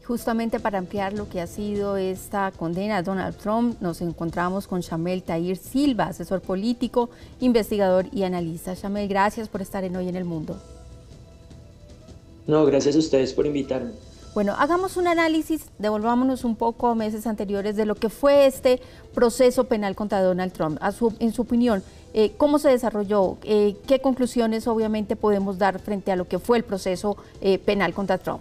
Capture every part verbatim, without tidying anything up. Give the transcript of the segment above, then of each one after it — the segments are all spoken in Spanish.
Justamente para ampliar lo que ha sido esta condena a Donald Trump, nos encontramos con Shamel Tahir Silva, asesor político, investigador y analista. Shamel, gracias por estar en Hoy en el Mundo. No, gracias a ustedes por invitarme. Bueno, hagamos un análisis, devolvámonos un poco a meses anteriores de lo que fue este proceso penal contra Donald Trump. A su, en su opinión, eh, ¿cómo se desarrolló? Eh, ¿Qué conclusiones obviamente podemos dar frente a lo que fue el proceso eh, penal contra Trump?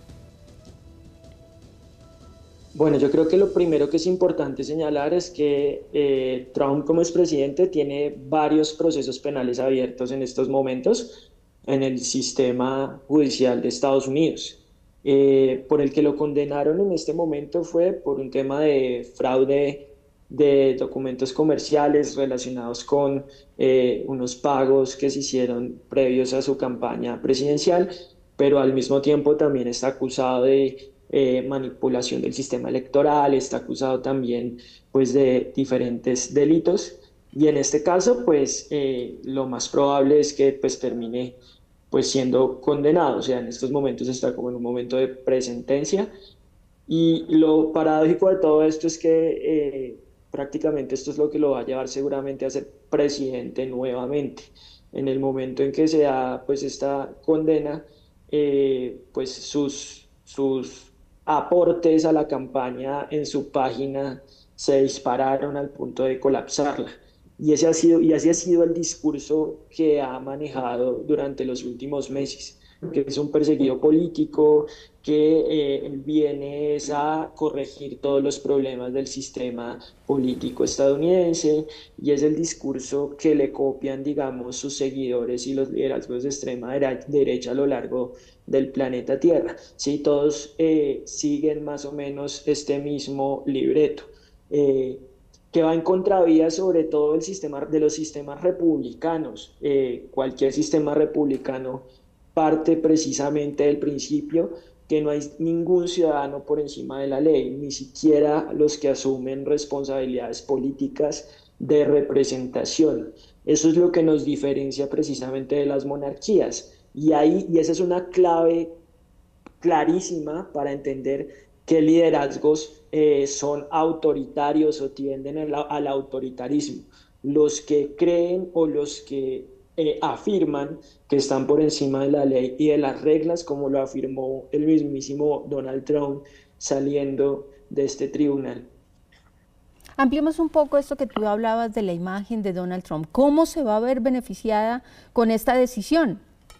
Bueno, yo creo que lo primero que es importante señalar es que eh, Trump como expresidente tiene varios procesos penales abiertos en estos momentos en el sistema judicial de Estados Unidos. Eh, por el que lo condenaron en este momento fue por un tema de fraude de documentos comerciales relacionados con eh, unos pagos que se hicieron previos a su campaña presidencial, pero al mismo tiempo también está acusado de eh, manipulación del sistema electoral, está acusado también pues de diferentes delitos y en este caso pues eh, lo más probable es que pues termine pues siendo condenado, o sea, en estos momentos está como en un momento de presentencia y lo paradójico de todo esto es que eh, prácticamente esto es lo que lo va a llevar seguramente a ser presidente nuevamente. En el momento en que se da pues esta condena, eh, pues sus, sus aportes a la campaña en su página se dispararon al punto de colapsarla. Y ese ha sido, y así ha sido el discurso que ha manejado durante los últimos meses, que es un perseguido político, que eh, viene es a corregir todos los problemas del sistema político estadounidense, y es el discurso que le copian, digamos, sus seguidores y los liderazgos de extrema derecha a lo largo del planeta Tierra. Sí, todos eh, siguen más o menos este mismo libreto. Eh, que va en contravía sobre todo del sistema, de los sistemas republicanos. Eh, cualquier sistema republicano parte precisamente del principio que no hay ningún ciudadano por encima de la ley, ni siquiera los que asumen responsabilidades políticas de representación. Eso es lo que nos diferencia precisamente de las monarquías. Y ahí, y esa es una clave clarísima para entender qué liderazgos eh, son autoritarios o tienden al, al, autoritarismo. Los que creen o los que eh, afirman que están por encima de la ley y de las reglas, como lo afirmó el mismísimo Donald Trump saliendo de este tribunal. Ampliemos un poco esto que tú hablabas de la imagen de Donald Trump. ¿Cómo se va a ver beneficiada con esta decisión?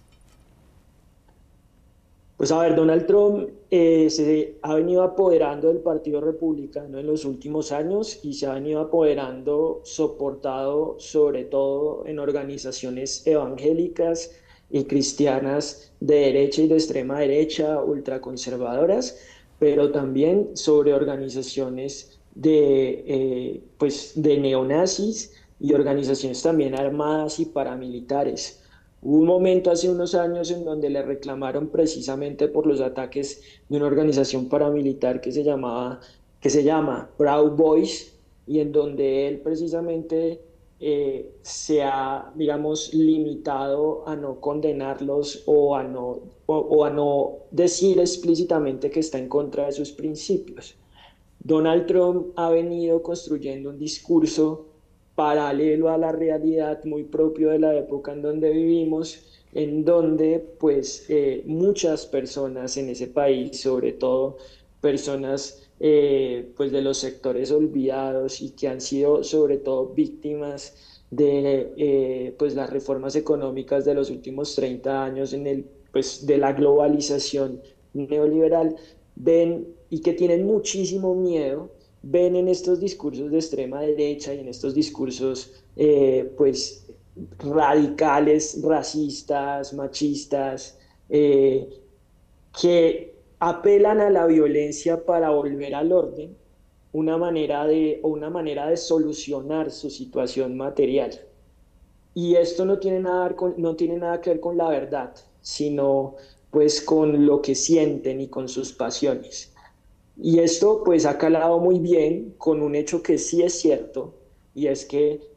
Pues a ver, Donald Trump eh, se ha venido apoderando del Partido Republicano en los últimos años y se ha venido apoderando soportado sobre todo en organizaciones evangélicas y cristianas de derecha y de extrema derecha, ultraconservadoras, pero también sobre organizaciones de, eh, pues, de neonazis y organizaciones también armadas y paramilitares. Hubo un momento hace unos años en donde le reclamaron precisamente por los ataques de una organización paramilitar que se llamaba, que se llama Proud Boys, y en donde él precisamente eh, se ha, digamos, limitado a no condenarlos o a no, o, o a no decir explícitamente que está en contra de sus principios. Donald Trump ha venido construyendo un discurso paralelo a la realidad muy propio de la época en donde vivimos, en donde pues eh, muchas personas en ese país, sobre todo personas eh, pues de los sectores olvidados y que han sido sobre todo víctimas de eh, pues las reformas económicas de los últimos treinta años en el, pues, de la globalización neoliberal, ven y que tienen muchísimo miedo, ven en estos discursos de extrema derecha y en estos discursos eh, pues radicales, racistas, machistas, eh, que apelan a la violencia para volver al orden, una manera de, o una manera de solucionar su situación material. Y esto no tiene nada, con, no tiene nada que ver con la verdad, sino pues con lo que sienten y con sus pasiones. Y esto pues ha calado muy bien con un hecho que sí es cierto, y es que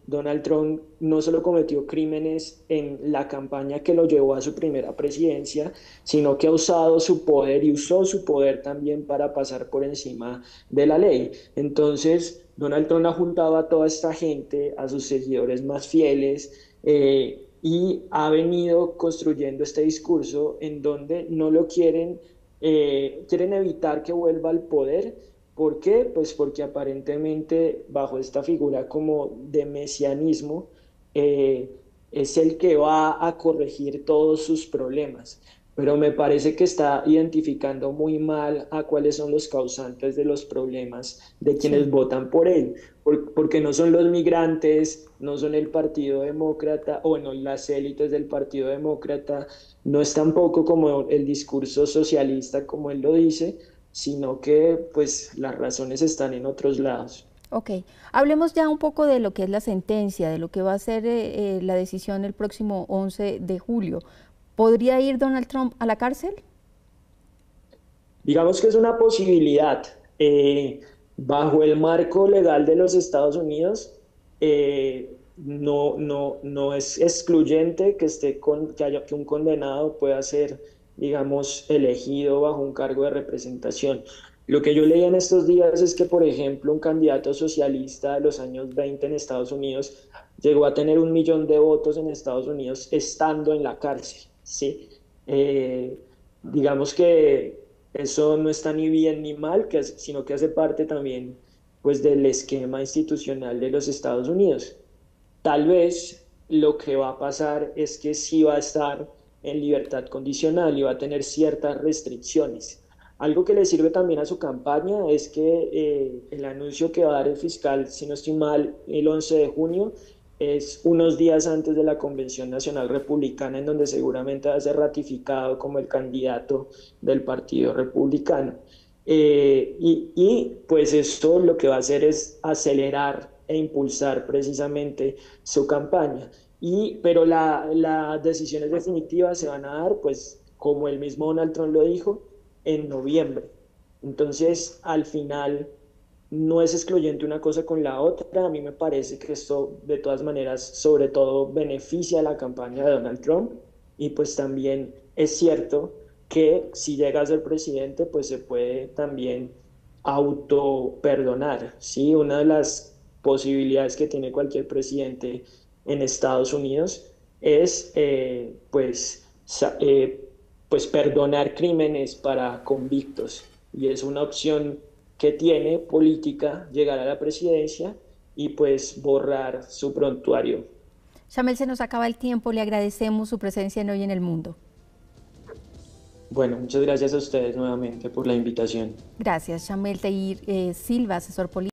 Donald Trump no solo cometió crímenes en la campaña que lo llevó a su primera presidencia, sino que ha usado su poder y usó su poder también para pasar por encima de la ley. Entonces, Donald Trump ha juntado a toda esta gente, a sus seguidores más fieles, eh, y ha venido construyendo este discurso en donde no lo quieren, eh, quieren evitar que vuelva al poder. ¿Por qué? Pues porque aparentemente bajo esta figura como de mesianismo, eh, es el que va a corregir todos sus problemas. Pero me parece que está identificando muy mal a cuáles son los causantes de los problemas de quienes Sí. votan por él, por- porque no son los migrantes, no son el Partido Demócrata, o no las élites del Partido Demócrata, no es tampoco como el discurso socialista como él lo dice, sino que pues las razones están en otros lados. Ok, hablemos ya un poco de lo que es la sentencia, de lo que va a ser eh, eh, la decisión el próximo once de julio. ¿Podría ir Donald Trump a la cárcel? Digamos que es una posibilidad. Eh, bajo el marco legal de los Estados Unidos, eh, no, no, no es excluyente que, esté con, que, haya, que un condenado pueda ser, digamos, elegido bajo un cargo de representación. Lo que yo leí en estos días es que, por ejemplo, un candidato socialista de los años veinte en Estados Unidos llegó a tener un millón de votos en Estados Unidos estando en la cárcel, ¿sí? Eh, digamos que eso no está ni bien ni mal, que, sino que hace parte también pues, del esquema institucional de los Estados Unidos. Tal vez lo que va a pasar es que sí va a estar en libertad condicional y va a tener ciertas restricciones. Algo que le sirve también a su campaña es que eh, el anuncio que va a dar el fiscal, si no estoy mal, el once de junio, es unos días antes de la Convención Nacional Republicana, en donde seguramente va a ser ratificado como el candidato del Partido Republicano. Eh, y, y pues esto lo que va a hacer es acelerar e impulsar precisamente su campaña. Y, pero la, las decisiones definitivas se van a dar, pues, como el mismo Donald Trump lo dijo, en noviembre. Entonces, al final, no es excluyente una cosa con la otra. A mí me parece que esto, de todas maneras, sobre todo beneficia a la campaña de Donald Trump. Y pues también es cierto que si llega a ser presidente, pues se puede también auto perdonar, ¿sí? Una de las posibilidades que tiene cualquier presidente en Estados Unidos es, eh, pues, eh, pues perdonar crímenes para convictos. Y es una opción que tiene política llegar a la presidencia y pues borrar su prontuario. Shamel, se nos acaba el tiempo, le agradecemos su presencia en Hoy en el Mundo. Bueno, muchas gracias a ustedes nuevamente por la invitación. Gracias, Shamel Teir eh, Silva, asesor político.